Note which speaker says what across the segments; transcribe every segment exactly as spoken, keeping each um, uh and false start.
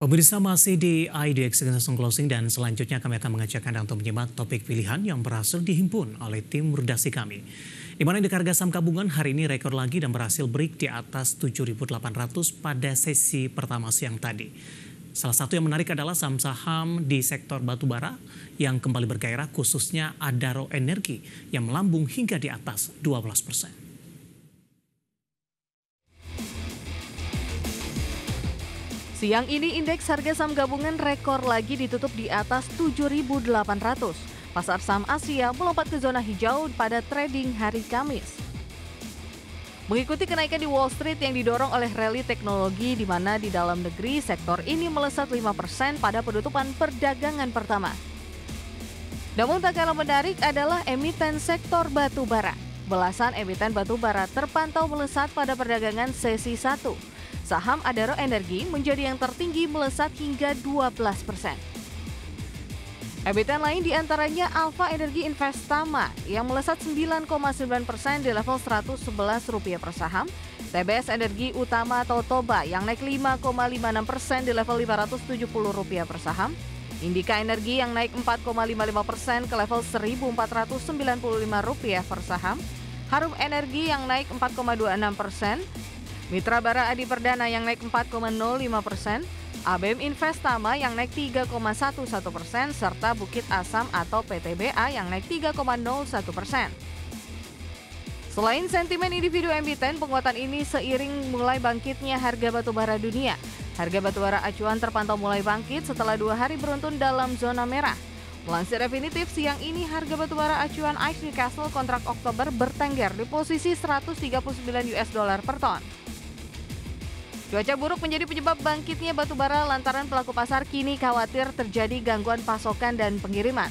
Speaker 1: Pemirsa masih di I D X Langsung Closing dan selanjutnya kami akan mengajak Anda untuk menyimak topik pilihan yang berhasil dihimpun oleh tim redaksi kami. Di mana indeks harga saham gabungan hari ini rekor lagi dan berhasil break di atas tujuh ribu delapan ratus pada sesi pertama siang tadi. Salah satu yang menarik adalah saham-saham di sektor batubara yang kembali bergairah, khususnya Adaro Energi yang melambung hingga di atas dua belas persen.
Speaker 2: Siang ini indeks harga saham gabungan rekor lagi ditutup di atas tujuh ribu delapan ratus. Pasar saham Asia melompat ke zona hijau pada trading hari Kamis. Mengikuti kenaikan di Wall Street yang didorong oleh rally teknologi di mana di dalam negeri sektor ini melesat lima persen pada penutupan perdagangan pertama. Namun tak kalah menarik adalah emiten sektor batubara. Belasan emiten batubara terpantau melesat pada perdagangan sesi satu. Saham Adaro Energi menjadi yang tertinggi melesat hingga dua belas persen. Emiten lain diantaranya Alpha Energi Investama yang melesat sembilan koma sembilan persen di level seratus sebelas rupiah per saham, T B S Energi Utama atau Toba yang naik lima koma lima enam persen di level lima ratus tujuh puluh rupiah per saham, Indika Energi yang naik empat koma lima lima persen ke level seribu empat ratus sembilan puluh lima rupiah per saham, Harum Energi yang naik empat koma dua enam persen, Mitra Bara Adi Perdana yang naik empat koma nol lima persen, A B M Investama yang naik tiga koma satu satu persen, serta Bukit Asam atau P T B A yang naik tiga koma nol satu persen. Selain sentimen individu emiten, penguatan ini seiring mulai bangkitnya harga batubara dunia. Harga batubara acuan terpantau mulai bangkit setelah dua hari beruntun dalam zona merah. Melansir Refinitiv, siang ini harga batubara acuan I C E Newcastle kontrak Oktober bertengger di posisi seratus tiga puluh sembilan U S dollar per ton. Cuaca buruk menjadi penyebab bangkitnya batubara lantaran pelaku pasar kini khawatir terjadi gangguan pasokan dan pengiriman.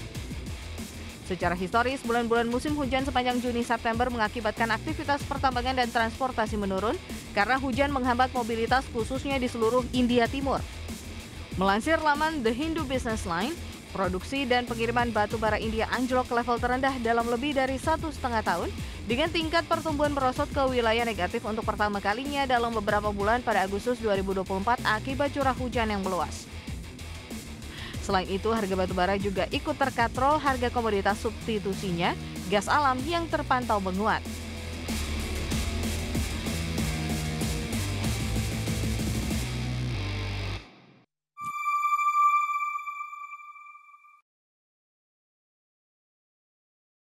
Speaker 2: Secara historis, bulan-bulan musim hujan sepanjang Juni-September mengakibatkan aktivitas pertambangan dan transportasi menurun karena hujan menghambat mobilitas khususnya di seluruh India Timur. Melansir laman The Hindu Business Line, produksi dan pengiriman batubara India anjlok ke level terendah dalam lebih dari satu setengah tahun dengan tingkat pertumbuhan merosot ke wilayah negatif untuk pertama kalinya dalam beberapa bulan pada Agustus dua ribu dua puluh empat akibat curah hujan yang meluas. Selain itu, harga batubara juga ikut terkatrol harga komoditas substitusinya, gas alam yang terpantau menguat.